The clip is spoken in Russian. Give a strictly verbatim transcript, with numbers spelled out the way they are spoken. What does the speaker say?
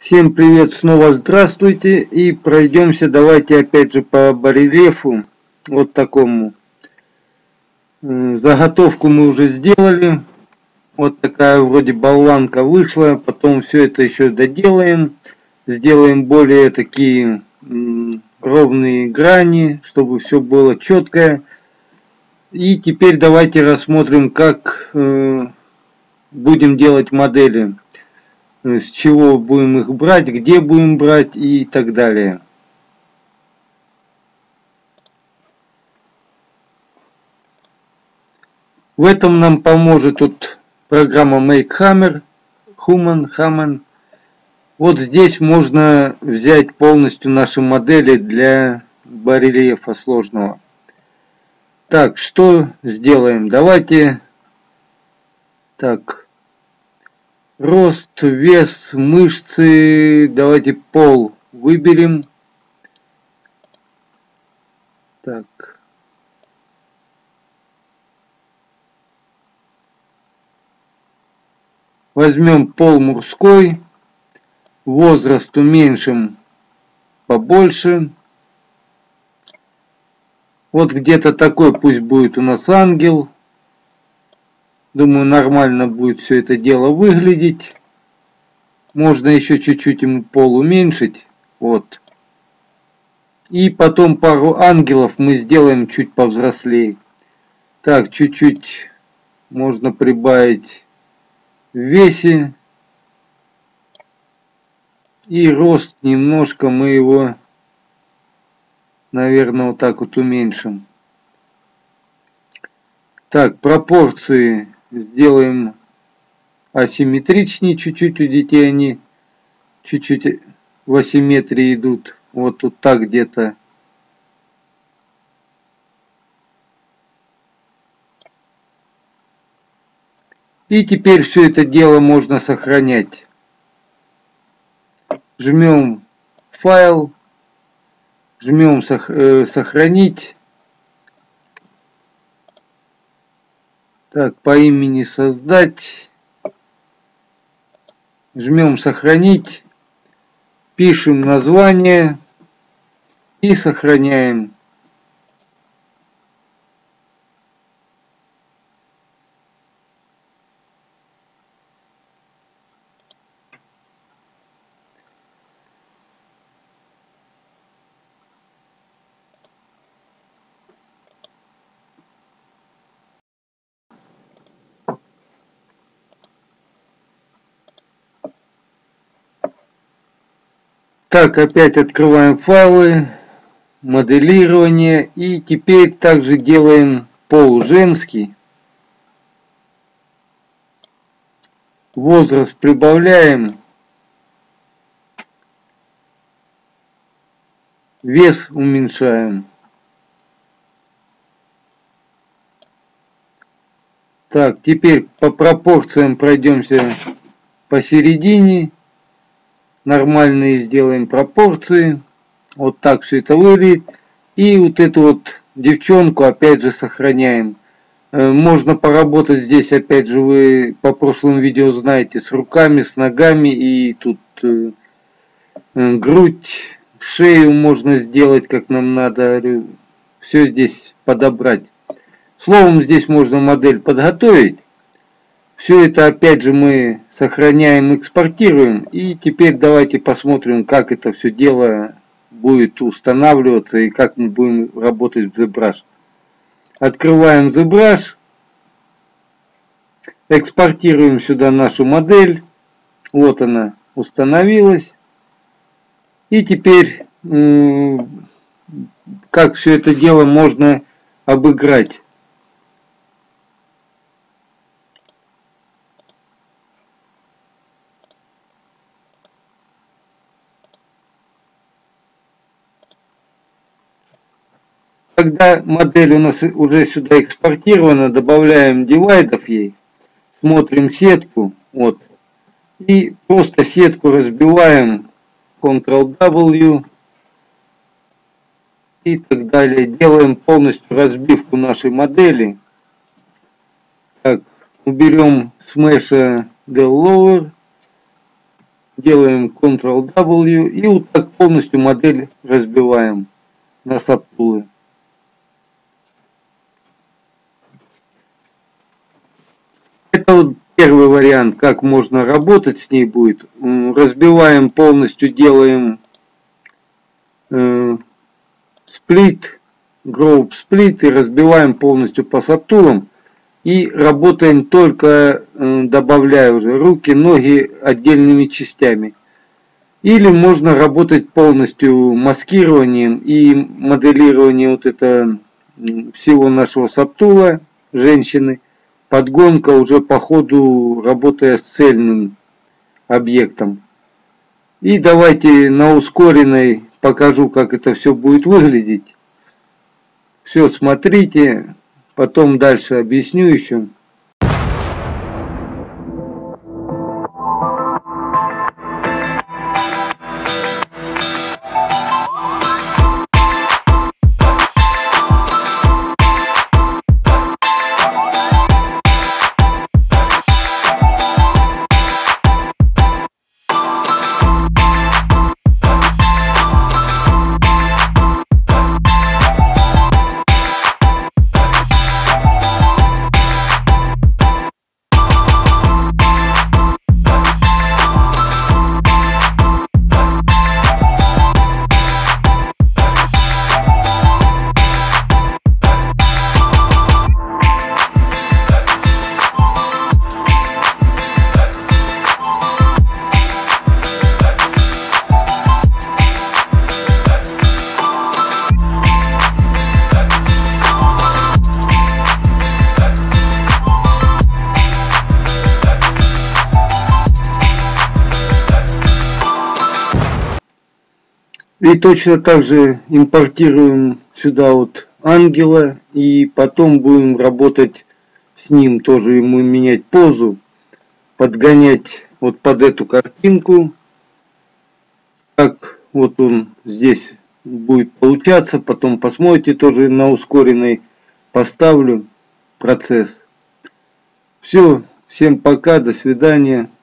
Всем привет, снова здравствуйте, и пройдемся давайте опять же по барельефу, вот такому. Заготовку мы уже сделали, вот такая вроде болванка вышла, потом все это еще доделаем, сделаем более такие ровные грани, чтобы все было четкое. И теперь давайте рассмотрим, как будем делать модели. С чего будем их брать, где будем брать и так далее. В этом нам поможет тут программа MakeHammer, Human, Hammond. Вот здесь можно взять полностью наши модели для барельефа сложного. Так, что сделаем? Давайте так. Рост, вес, мышцы, давайте пол выберем. Так. Возьмем пол мужской, возраст уменьшим побольше. Вот где-то такой пусть будет у нас ангел. Думаю, нормально будет все это дело выглядеть. Можно еще чуть-чуть ему пол уменьшить. Вот. И потом пару ангелов мы сделаем чуть повзрослее. Так, чуть-чуть можно прибавить в весе. И рост немножко мы его, наверное, вот так вот уменьшим. Так, пропорции сделаем асимметричнее чуть-чуть. У детей они чуть-чуть в асимметрии идут. Вот тут так где-то. И теперь все это дело можно сохранять. Жмем файл, жмем сохранить. Так, по имени создать. Жмем сохранить. Пишем название и сохраняем. Так, опять открываем файлы, моделирование, и теперь также делаем пол женский. Возраст прибавляем. Вес уменьшаем. Так, теперь по пропорциям пройдемся посередине. Нормальные сделаем пропорции. Вот так все это выглядит. И вот эту вот девчонку опять же сохраняем. Можно поработать здесь, опять же, вы по прошлым видео знаете, с руками, с ногами. И тут э, грудь, шею можно сделать, как нам надо. Все здесь подобрать. Словом, здесь можно модель подготовить. Все это опять же мы сохраняем, экспортируем. И теперь давайте посмотрим, как это все дело будет устанавливаться и как мы будем работать в ZBrush. Открываем ZBrush. Экспортируем сюда нашу модель. Вот она установилась. И теперь как все это дело можно обыграть. Когда модель у нас уже сюда экспортирована, добавляем дивайдов ей, смотрим сетку, вот, и просто сетку разбиваем, контрол дабл ю и так далее. Делаем полностью разбивку нашей модели. Так, уберем с меша del lower, делаем контрол дабл ю и вот так полностью модель разбиваем на сабтулы. Это вот первый вариант, как можно работать с ней будет. Разбиваем полностью, делаем э, сплит, гроуп сплит и разбиваем полностью по сабтулам. И работаем только, э, добавляя уже руки, ноги отдельными частями. Или можно работать полностью маскированием и моделированием вот это всего нашего сабтула женщины. Подгонка уже по ходу, работая с цельным объектом. И давайте на ускоренной покажу, как это все будет выглядеть. Все, смотрите, потом дальше объясню еще. И точно так же импортируем сюда вот ангела, и потом будем работать с ним, тоже ему менять позу, подгонять вот под эту картинку. Так вот он здесь будет получаться, потом посмотрите, тоже на ускоренной поставлю процесс. Все, всем пока, до свидания.